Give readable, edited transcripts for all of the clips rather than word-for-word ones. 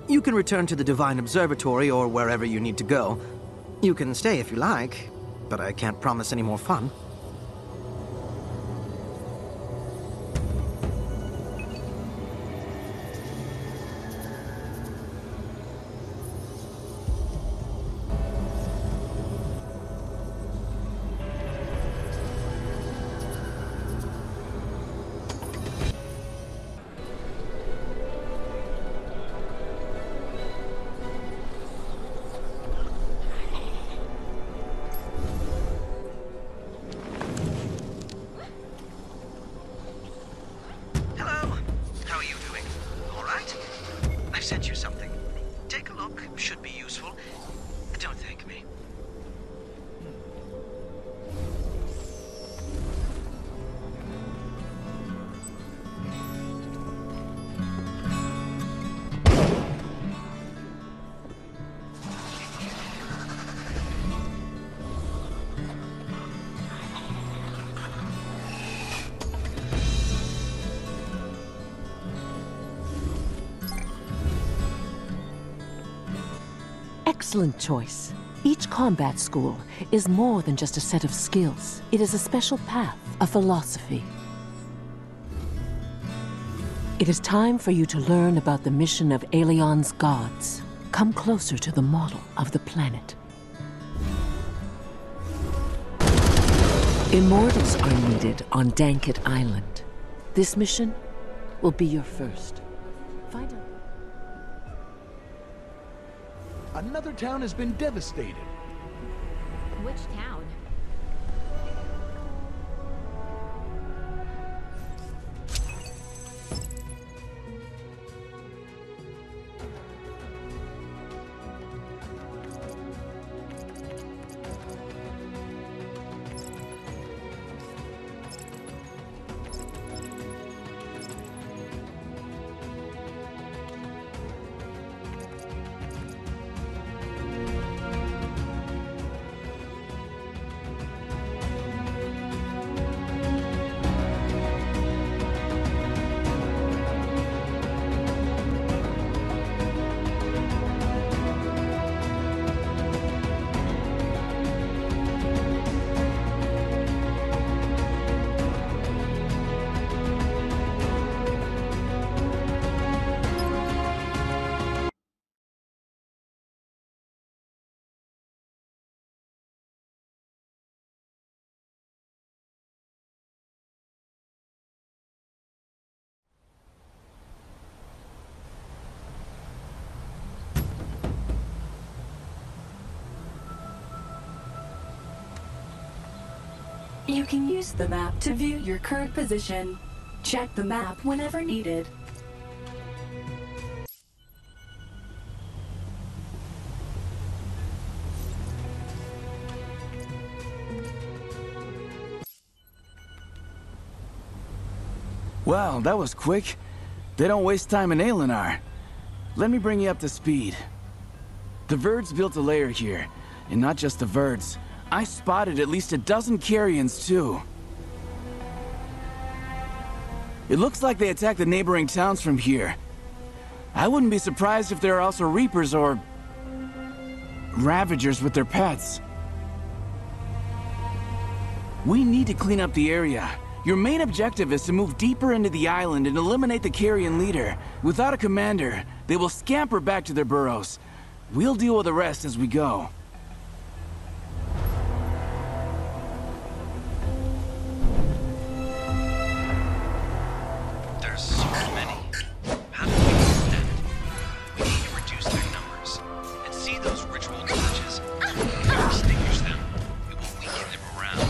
You can return to the Divine Observatory or wherever you need to go. You can stay if you like, but I can't promise any more fun. Sent you something. Take a look. Should be useful. Don't thank me. Excellent choice. Each combat school is more than just a set of skills. It is a special path, a philosophy. It is time for you to learn about the mission of Aelion's gods. Come closer to the model of the planet. Immortals are needed on Danket Island. This mission will be your first. Find out. Another town has been devastated. Which town? You can use the map to view your current position. Check the map whenever needed. Wow, that was quick. They don't waste time in Aelinar. Let me bring you up to speed. The Verds built a lair here, and not just the Verds. I spotted at least a dozen Carians, too. It looks like they attacked the neighboring towns from here. I wouldn't be surprised if there are also Reapers or Ravagers with their pets. We need to clean up the area. Your main objective is to move deeper into the island and eliminate the Carian leader. Without a commander, they will scamper back to their burrows. We'll deal with the rest as we go. There's so many. How do we do that? We need to reduce their numbers. And see those ritual torches? If we extinguish them, it will weaken their morale.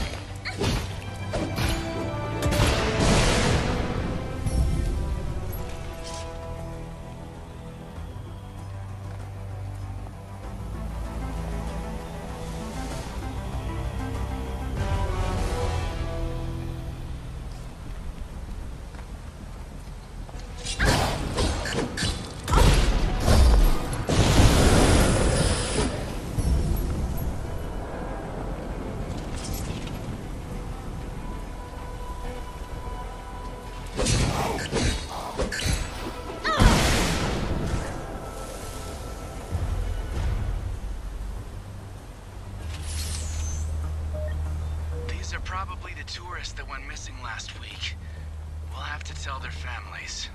Probably the tourists that went missing last week. We'll have to tell their families.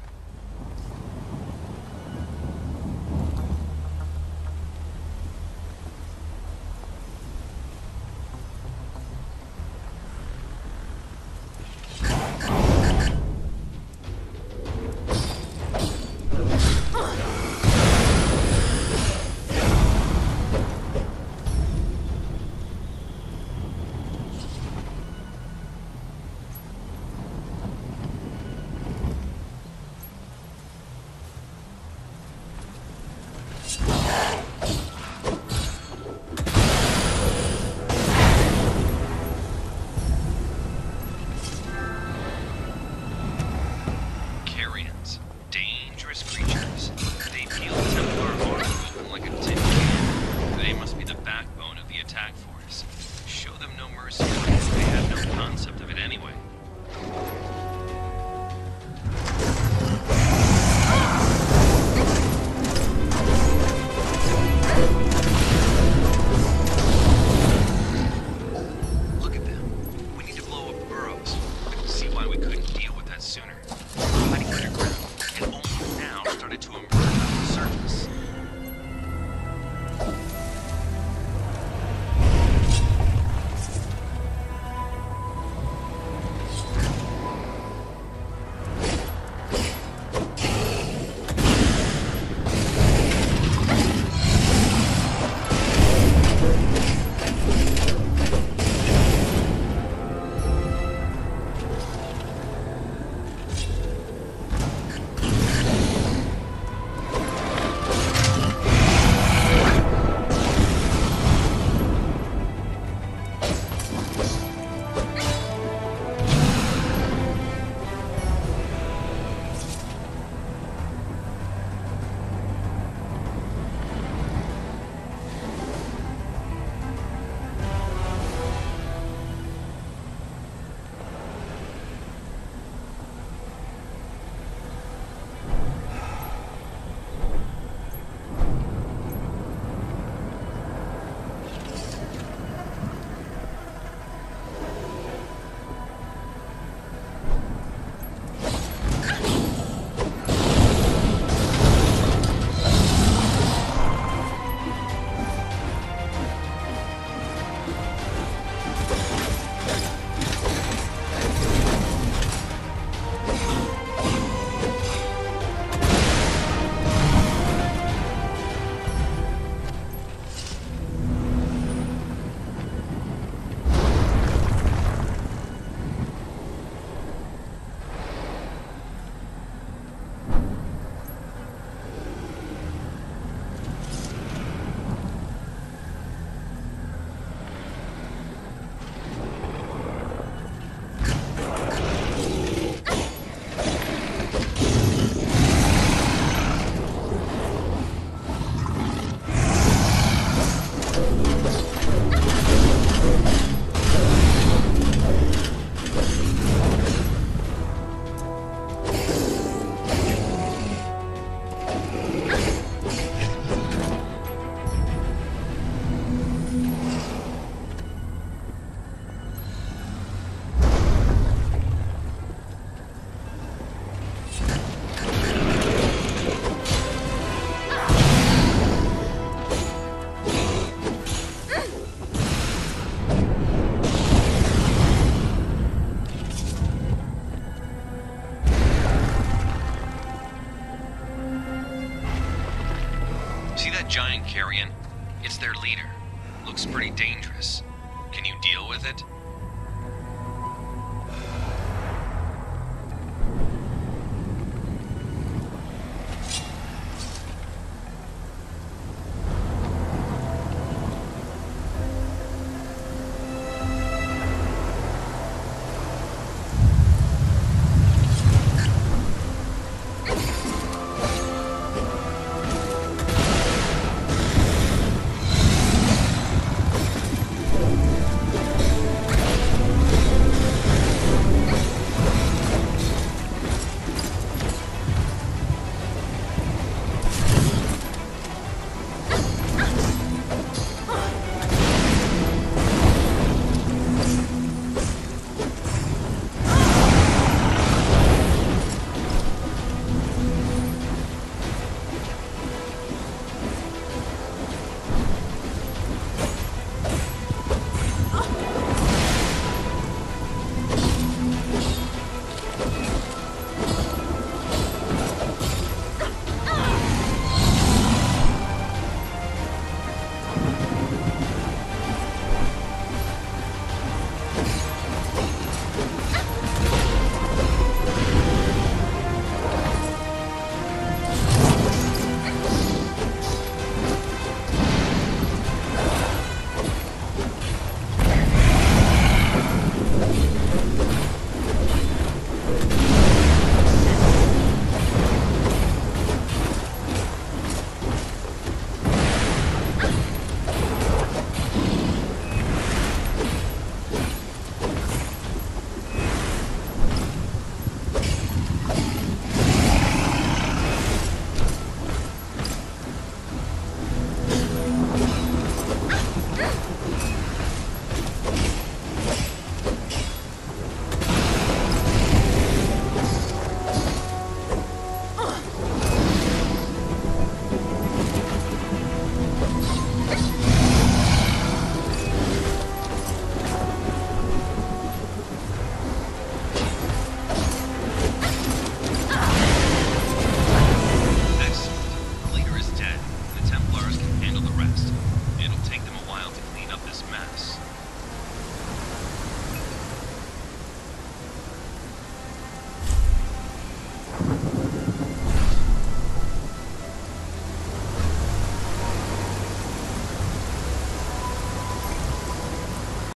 Giant carrion. It's their leader. Looks pretty dangerous. Can you deal with it?